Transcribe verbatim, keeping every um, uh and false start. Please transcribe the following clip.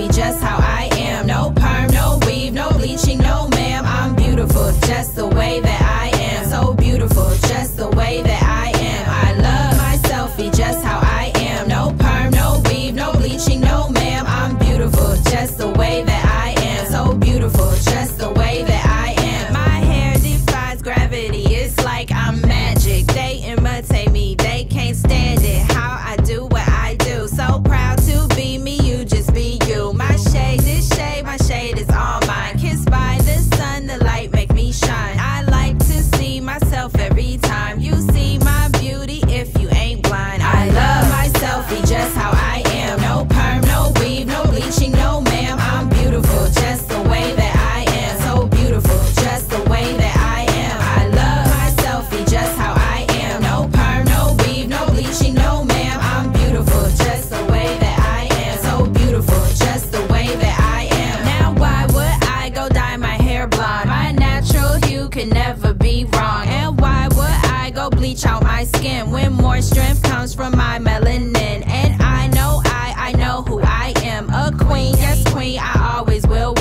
selfie just how I am. No perm, no weave, no bleaching, no ma'am. I'm beautiful just the way that I am. So beautiful just the way that I am. I love my selfie just how I am. No perm, no weave, no bleaching, no ma'am. I'm beautiful just the way that I am. So beautiful just the way that I am. My hair defies gravity, it's like I'm magic. They imitate me, they can't stand it. How I do what I do, so proud to be me, you just be you. My shade is shade, my shade is all mine. Kissed by the sun, the light make me shine. I like to see myself every time. You see my beauty if you ain't blind. I love my selfie just how I am. No perm, no weave, no bleaching, no ma'am. I'm beautiful just the way that I am. So beautiful just the way that I am. I love my selfie just how I am. No perm, no weave, no bleaching, no ma'am. I'm beautiful just the way that I am. So beautiful just the way that I am. Now why would I go dye my hair blonde? My natural hue can never be wrong. And why would I go bleach out my skin when more strength comes from my melanin? And I know I, I know who I am. A queen, yes queen, I always will